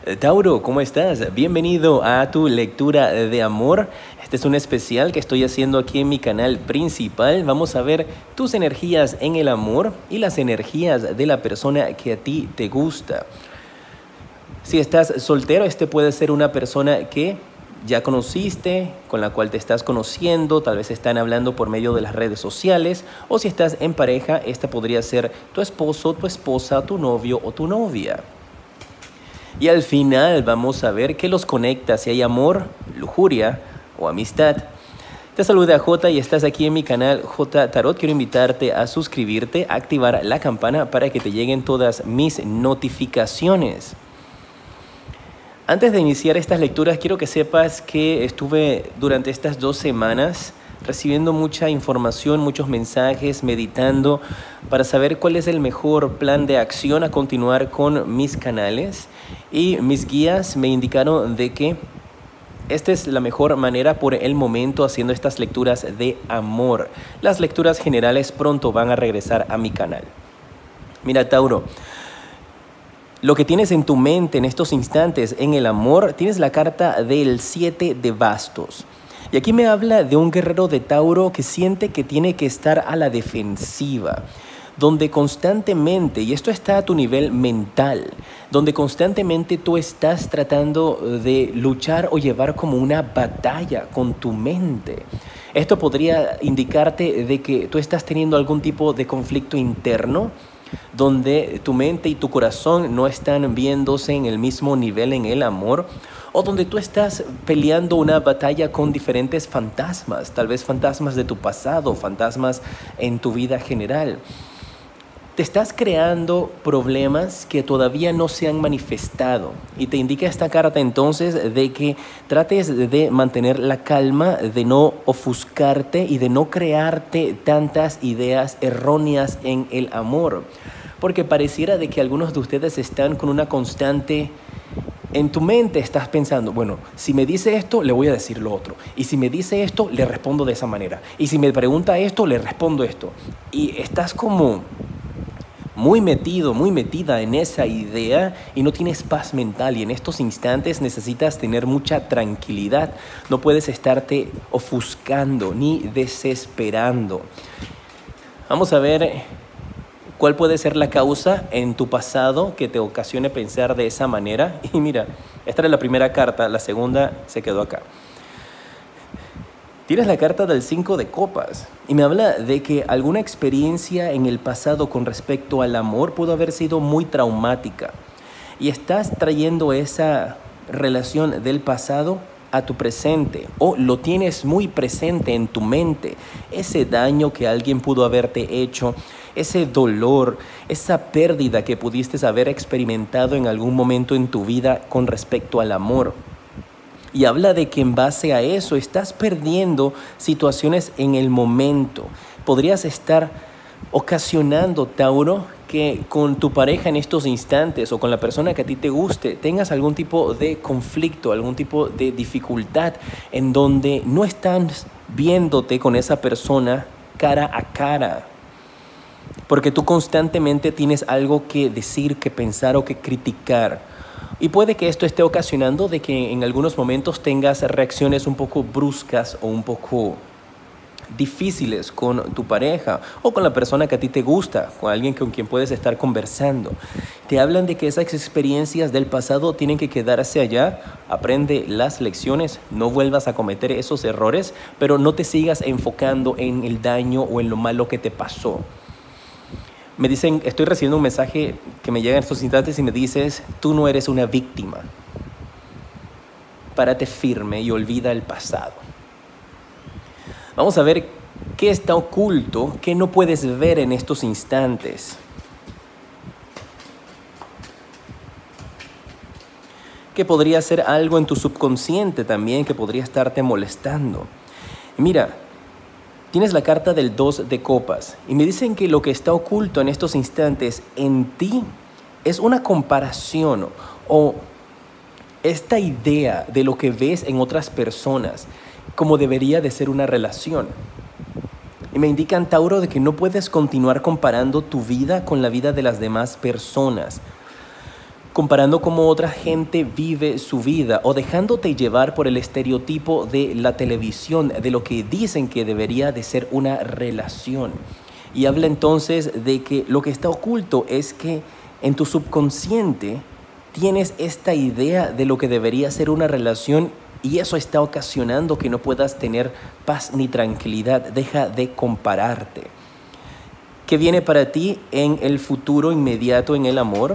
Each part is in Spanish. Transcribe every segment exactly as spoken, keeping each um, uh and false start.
Eh, Tauro, ¿cómo estás? Bienvenido a tu lectura de amor. Este es un especial que estoy haciendo aquí en mi canal principal. Vamos a ver tus energías en el amor y las energías de la persona que a ti te gusta. Si estás soltero, este puede ser una persona que ya conociste, con la cual te estás conociendo, tal vez están hablando por medio de las redes sociales, o si estás en pareja, esta podría ser tu esposo, tu esposa, tu novio o tu novia. Y al final vamos a ver qué los conecta, si hay amor, lujuria o amistad. Te saluda J y estás aquí en mi canal J Tarot. Quiero invitarte a suscribirte, a activar la campana para que te lleguen todas mis notificaciones. Antes de iniciar estas lecturas, quiero que sepas que estuve durante estas dos semanas recibiendo mucha información, muchos mensajes, meditando para saber cuál es el mejor plan de acción a continuar con mis canales. Y mis guías me indicaron de que esta es la mejor manera por el momento haciendo estas lecturas de amor. Las lecturas generales pronto van a regresar a mi canal. Mira, Tauro. Lo que tienes en tu mente en estos instantes en el amor, tienes la carta del siete de bastos. Y aquí me habla de un guerrero de Tauro que siente que tiene que estar a la defensiva, donde constantemente, y esto está a tu nivel mental, donde constantemente tú estás tratando de luchar o llevar como una batalla con tu mente. Esto podría indicarte de que tú estás teniendo algún tipo de conflicto interno, donde tu mente y tu corazón no están viéndose en el mismo nivel en el amor, o donde tú estás peleando una batalla con diferentes fantasmas, tal vez fantasmas de tu pasado, fantasmas en tu vida general. Te estás creando problemas que todavía no se han manifestado y te indica esta carta entonces de que trates de mantener la calma, de no ofuscarte y de no crearte tantas ideas erróneas en el amor, porque pareciera de que algunos de ustedes están con una constante. En tu mente estás pensando, bueno, si me dice esto, le voy a decir lo otro. Y si me dice esto, le respondo de esa manera. Y si me pregunta esto, le respondo esto. Y estás como muy metido, muy metida en esa idea y no tienes paz mental. Y en estos instantes necesitas tener mucha tranquilidad. No puedes estarte ofuscando ni desesperando. Vamos a ver cuál puede ser la causa en tu pasado que te ocasione pensar de esa manera. Y mira, esta era la primera carta, la segunda se quedó acá. Tienes la carta del cinco de copas y me habla de que alguna experiencia en el pasado con respecto al amor pudo haber sido muy traumática y estás trayendo esa relación del pasado a tu presente o lo tienes muy presente en tu mente, ese daño que alguien pudo haberte hecho, ese dolor, esa pérdida que pudiste haber experimentado en algún momento en tu vida con respecto al amor. Y habla de que en base a eso estás perdiendo situaciones en el momento. Podrías estar ocasionando, Tauro, que con tu pareja en estos instantes o con la persona que a ti te guste tengas algún tipo de conflicto, algún tipo de dificultad en donde no estás viéndote con esa persona cara a cara. Porque tú constantemente tienes algo que decir, que pensar o que criticar. Y puede que esto esté ocasionando de que en algunos momentos tengas reacciones un poco bruscas o un poco difíciles con tu pareja o con la persona que a ti te gusta, con alguien con quien puedes estar conversando. Te hablan de que esas experiencias del pasado tienen que quedarse allá. Aprende las lecciones, no vuelvas a cometer esos errores, pero no te sigas enfocando en el daño o en lo malo que te pasó. Me dicen, estoy recibiendo un mensaje que me llega en estos instantes y me dices, tú no eres una víctima. Párate firme y olvida el pasado. Vamos a ver qué está oculto, qué no puedes ver en estos instantes. Que podría ser algo en tu subconsciente también que podría estarte molestando. Mira, tienes la carta del dos de copas y me dicen que lo que está oculto en estos instantes en ti es una comparación o esta idea de lo que ves en otras personas como debería de ser una relación. Y me indican, Tauro, de que no puedes continuar comparando tu vida con la vida de las demás personas. comparando cómo otra gente vive su vida o dejándote llevar por el estereotipo de la televisión, de lo que dicen que debería de ser una relación. Y habla entonces de que lo que está oculto es que en tu subconsciente tienes esta idea de lo que debería ser una relación y eso está ocasionando que no puedas tener paz ni tranquilidad. Deja de compararte. ¿Qué viene para ti en el futuro inmediato en el amor?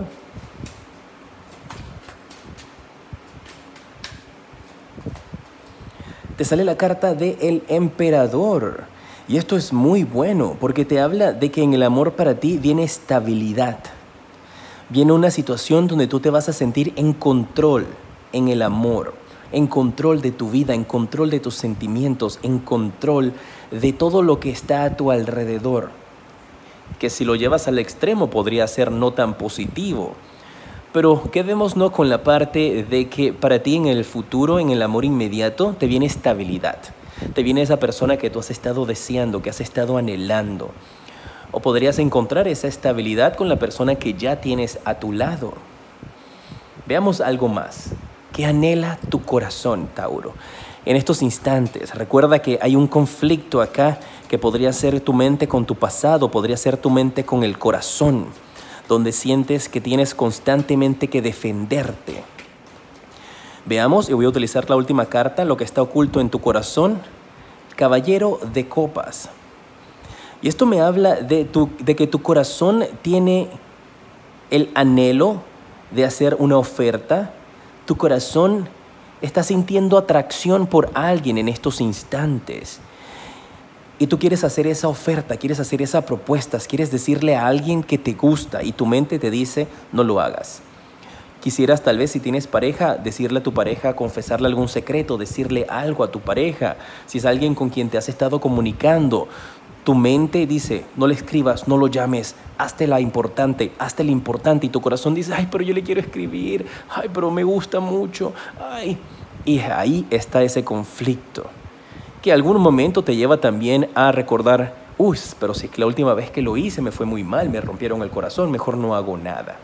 Te sale la carta del emperador. Y esto es muy bueno porque te habla de que en el amor para ti viene estabilidad. Viene una situación donde tú te vas a sentir en control en el amor, en control de tu vida, en control de tus sentimientos, en control de todo lo que está a tu alrededor. Que si lo llevas al extremo podría ser no tan positivo. Pero quedémonos con la parte de que para ti en el futuro, en el amor inmediato, te viene estabilidad. Te viene esa persona que tú has estado deseando, que has estado anhelando. O podrías encontrar esa estabilidad con la persona que ya tienes a tu lado. Veamos algo más. ¿Qué anhela tu corazón, Tauro? En estos instantes, recuerda que hay un conflicto acá que podría ser tu mente con tu pasado, podría ser tu mente con el corazón, donde sientes que tienes constantemente que defenderte. Veamos, y voy a utilizar la última carta, lo que está oculto en tu corazón, Caballero de Copas. Y esto me habla de, tu, de que tu corazón tiene el anhelo de hacer una oferta. Tu corazón está sintiendo atracción por alguien en estos instantes. Y tú quieres hacer esa oferta, quieres hacer esa propuesta, quieres decirle a alguien que te gusta y tu mente te dice, no lo hagas. Quisieras tal vez si tienes pareja, decirle a tu pareja, confesarle algún secreto, decirle algo a tu pareja. Si es alguien con quien te has estado comunicando, tu mente dice, no le escribas, no lo llames, hazte la importante, hazte la importante. Y tu corazón dice, ay, pero yo le quiero escribir, ay, pero me gusta mucho, ay. Y ahí está ese conflicto, que algún momento te lleva también a recordar, uy, pero si la última vez que lo hice me fue muy mal, me rompieron el corazón, mejor no hago nada.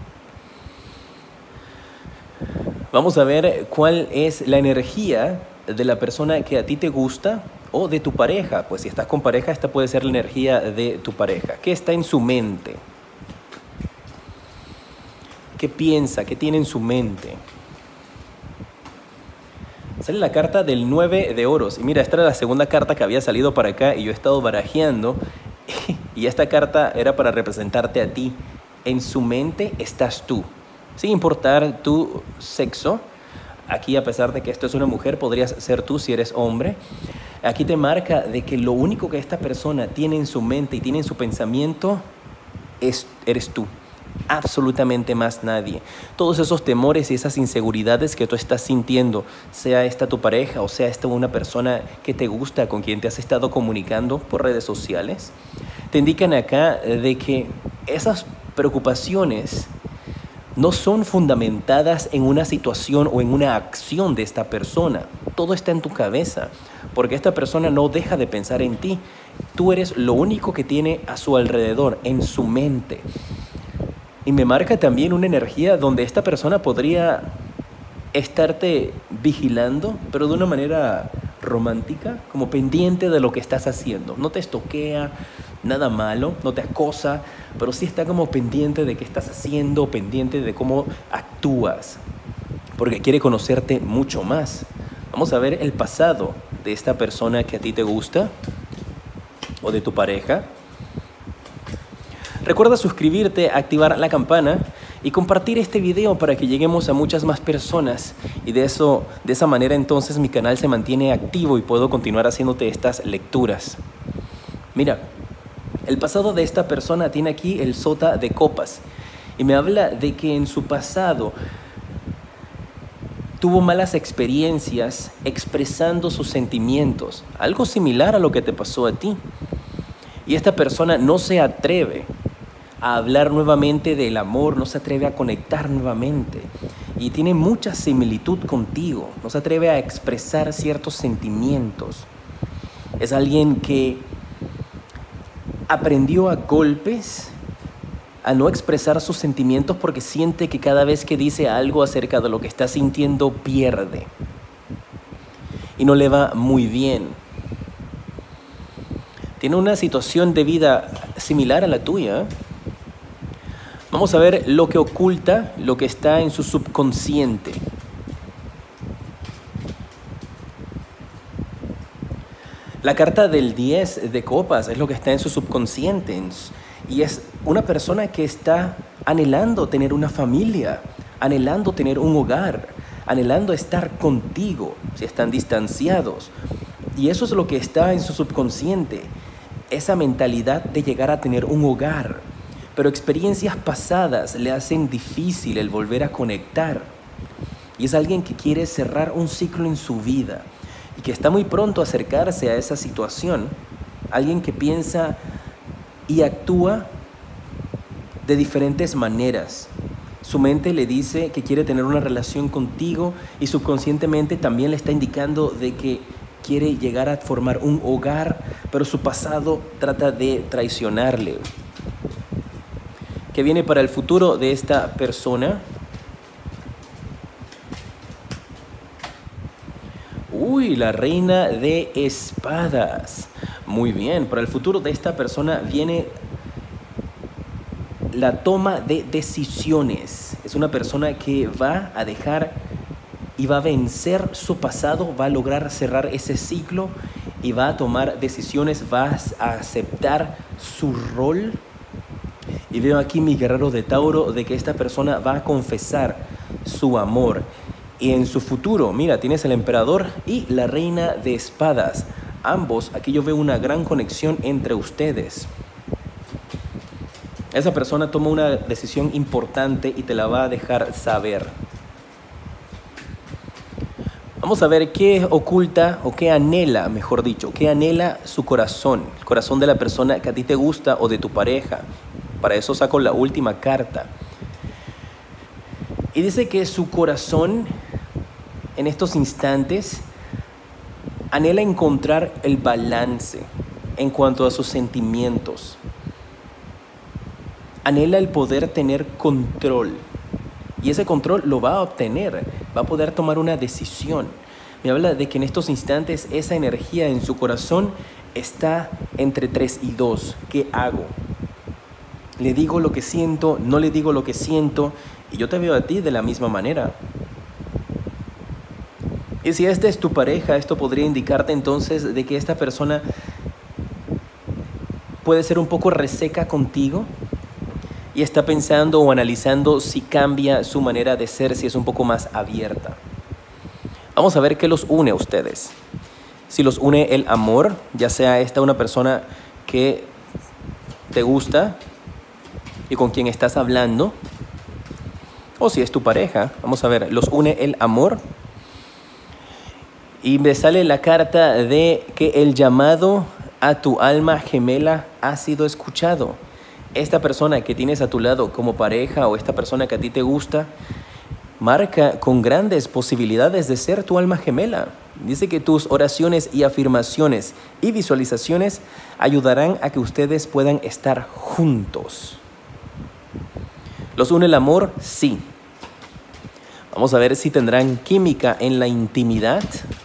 Vamos a ver cuál es la energía de la persona que a ti te gusta o de tu pareja. Pues si estás con pareja, esta puede ser la energía de tu pareja. ¿Qué está en su mente? ¿Qué piensa? ¿Qué tiene en su mente? Sale la carta del nueve de oros. Y mira, esta era la segunda carta que había salido para acá y yo he estado barajeando. Y esta carta era para representarte a ti. En su mente estás tú. Sin importar tu sexo, aquí a pesar de que esto es una mujer, podrías ser tú si eres hombre. Aquí te marca de que lo único que esta persona tiene en su mente y tiene en su pensamiento es, eres tú. Absolutamente más nadie. Todos esos temores y esas inseguridades que tú estás sintiendo, sea esta tu pareja o sea esta una persona que te gusta, con quien te has estado comunicando por redes sociales, te indican acá de que esas preocupaciones no son fundamentadas en una situación o en una acción de esta persona. Todo está en tu cabeza, porque esta persona no deja de pensar en ti. Tú eres lo único que tiene a su alrededor, en su mente. Y me marca también una energía donde esta persona podría estarte vigilando, pero de una manera romántica, como pendiente de lo que estás haciendo. No te estoquea, nada malo, no te acosa, pero sí está como pendiente de qué estás haciendo, pendiente de cómo actúas, porque quiere conocerte mucho más. Vamos a ver el pasado de esta persona que a ti te gusta o de tu pareja. Recuerda suscribirte, activar la campana y compartir este video para que lleguemos a muchas más personas y de, eso, de esa manera entonces mi canal se mantiene activo y puedo continuar haciéndote estas lecturas. Mira, el pasado de esta persona tiene aquí el sota de copas y me habla de que en su pasado tuvo malas experiencias expresando sus sentimientos, algo similar a lo que te pasó a ti. Y esta persona no se atreve a hablar nuevamente del amor, no se atreve a conectar nuevamente. Y tiene mucha similitud contigo, no se atreve a expresar ciertos sentimientos. Es alguien que aprendió a golpes a no expresar sus sentimientos porque siente que cada vez que dice algo acerca de lo que está sintiendo pierde y no le va muy bien. Tiene una situación de vida similar a la tuya. Vamos a ver lo que oculta, lo que está en su subconsciente. La carta del diez de copas es lo que está en su subconsciente y es una persona que está anhelando tener una familia, anhelando tener un hogar, anhelando estar contigo si están distanciados. Y eso es lo que está en su subconsciente, esa mentalidad de llegar a tener un hogar. Pero experiencias pasadas le hacen difícil el volver a conectar. Y es alguien que quiere cerrar un ciclo en su vida y que está muy pronto a acercarse a esa situación. Alguien que piensa y actúa de diferentes maneras. Su mente le dice que quiere tener una relación contigo y subconscientemente también le está indicando de que quiere llegar a formar un hogar, pero su pasado trata de traicionarle. ¿Qué viene para el futuro de esta persona? Uy, la reina de espadas. Muy bien, para el futuro de esta persona viene la toma de decisiones. Es una persona que va a dejar y va a vencer su pasado, va a lograr cerrar ese ciclo y va a tomar decisiones, va a aceptar su rol. Y veo aquí mi guerrero de Tauro de que esta persona va a confesar su amor. Y en su futuro, mira, tienes el emperador y la reina de espadas. Ambos, aquí yo veo una gran conexión entre ustedes. Esa persona toma una decisión importante y te la va a dejar saber. Vamos a ver qué oculta o qué anhela, mejor dicho, qué anhela su corazón, el corazón de la persona que a ti te gusta o de tu pareja. Para eso saco la última carta. Y dice que su corazón en estos instantes anhela encontrar el balance en cuanto a sus sentimientos. Anhela el poder tener control. Y ese control lo va a obtener. Va a poder tomar una decisión. Me habla de que en estos instantes esa energía en su corazón está entre tres y dos. ¿Qué hago? Le digo lo que siento, no le digo lo que siento, y yo te veo a ti de la misma manera. Y si esta es tu pareja, esto podría indicarte entonces de que esta persona puede ser un poco reseca contigo y está pensando o analizando si cambia su manera de ser, si es un poco más abierta. Vamos a ver qué los une a ustedes. Si los une el amor, ya sea esta una persona que te gusta y con quien estás hablando, o si es tu pareja. Vamos a ver, los une el amor. Y me sale la carta de que el llamado a tu alma gemela ha sido escuchado. Esta persona que tienes a tu lado como pareja o esta persona que a ti te gusta, marca con grandes posibilidades de ser tu alma gemela. Dice que tus oraciones y afirmaciones y visualizaciones ayudarán a que ustedes puedan estar juntos. ¿Los une el amor? Sí. Vamos a ver si tendrán química en la intimidad.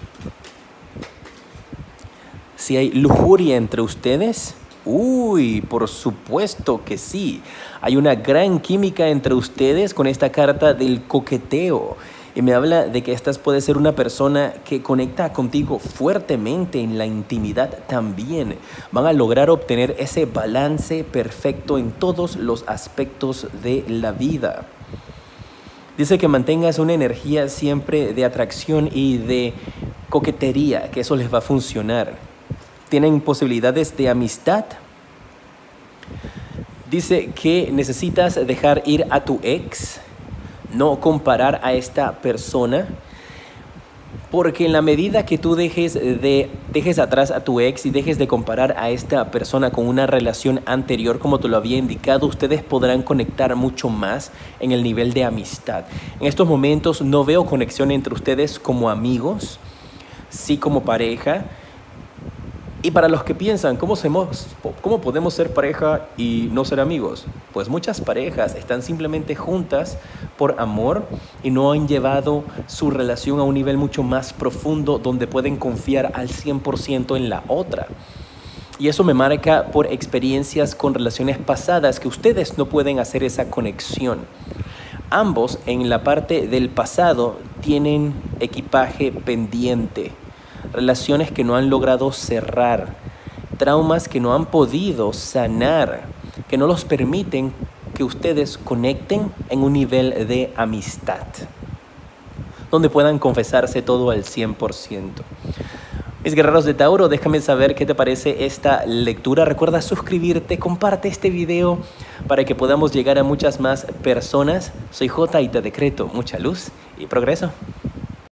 Si hay lujuria entre ustedes. Uy, por supuesto que sí. Hay una gran química entre ustedes con esta carta del coqueteo. Y me habla de que esta puede ser una persona que conecta contigo fuertemente en la intimidad también. Van a lograr obtener ese balance perfecto en todos los aspectos de la vida. Dice que mantengas una energía siempre de atracción y de coquetería, que eso les va a funcionar. Tienen posibilidades de amistad. Dice que necesitas dejar ir a tu ex, no comparar a esta persona, porque en la medida que tú dejes, de, dejes atrás a tu ex y dejes de comparar a esta persona con una relación anterior, como te lo había indicado, ustedes podrán conectar mucho más en el nivel de amistad. En estos momentos no veo conexión entre ustedes como amigos, sí como pareja. Y para los que piensan, ¿cómo, somos, ¿cómo podemos ser pareja y no ser amigos? Pues muchas parejas están simplemente juntas por amor y no han llevado su relación a un nivel mucho más profundo donde pueden confiar al cien por ciento en la otra. Y eso me marca por experiencias con relaciones pasadas que ustedes no pueden hacer esa conexión. Ambos en la parte del pasado tienen equipaje pendiente. Relaciones que no han logrado cerrar, traumas que no han podido sanar, que no los permiten que ustedes conecten en un nivel de amistad, donde puedan confesarse todo al cien por ciento. Mis guerreros de Tauro, déjame saber qué te parece esta lectura. Recuerda suscribirte, comparte este video para que podamos llegar a muchas más personas. Soy J y te decreto mucha luz y progreso.